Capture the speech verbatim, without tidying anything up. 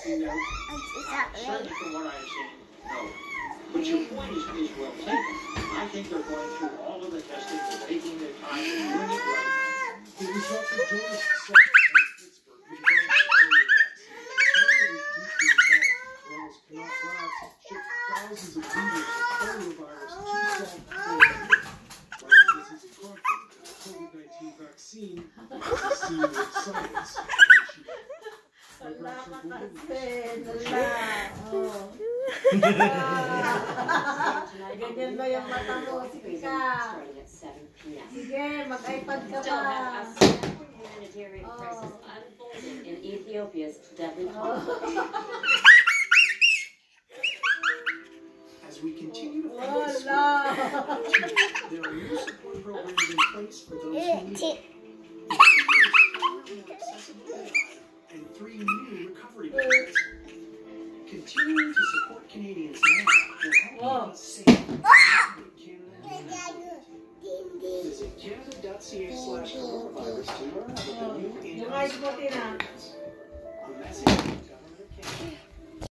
testing out? Certainly from what I understand, no. But your point is, is well taken. I think they're going through all of the testing, they're taking their time and doing it right. The results of Jonas' son in Pittsburgh with the polio vaccine. Coronas cannot labs ship thousands of liters of poliovirus to South Korea. Says he's confident that the COVID nineteen vaccine is a seal of science. Wala ka kasi, wala. Oh. Ganyan ba yung mata mo? Sige ka. Sige, mag-iPad ka pa. Humanitarian crisis unfolding in Ethiopia's deadly conflict. As we continue to Wala. there are new support programs in place for those who need it. Accessible A I and three new recovery plans. Continuing to support Canadians now will help us save Canada. Visit canada dot c a slash coronavirus to learn about the new in-house